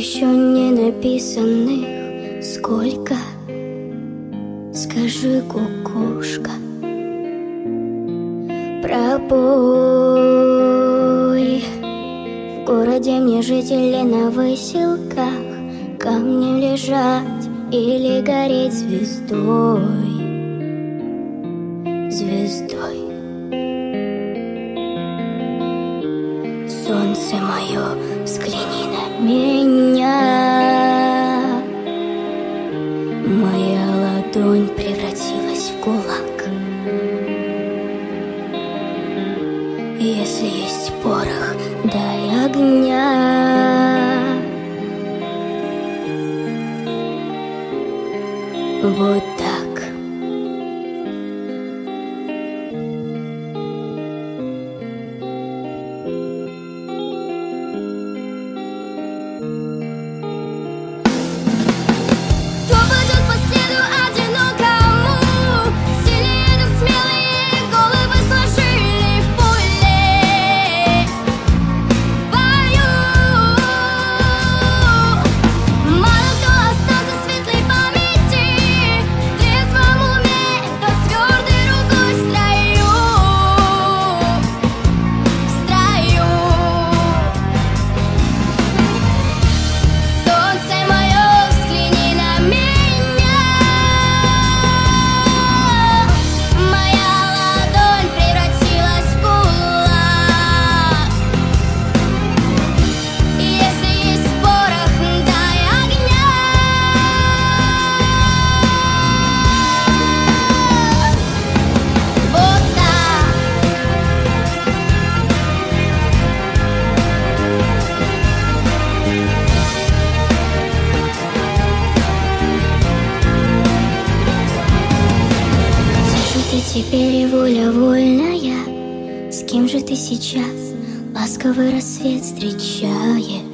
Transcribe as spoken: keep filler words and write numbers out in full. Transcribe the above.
еще не написанных сколько? Скажи, кукушка. Пробой. В городе мне жить или на выселках, камнем лежать или гореть звездой, звездой. Солнце мое, взгляни на меня. Моя ладонь превратилась в кулак. Если есть порох, дай огня. Вот так. Теперь и воля вольная. С кем же ты сейчас ласковый рассвет встречаешь?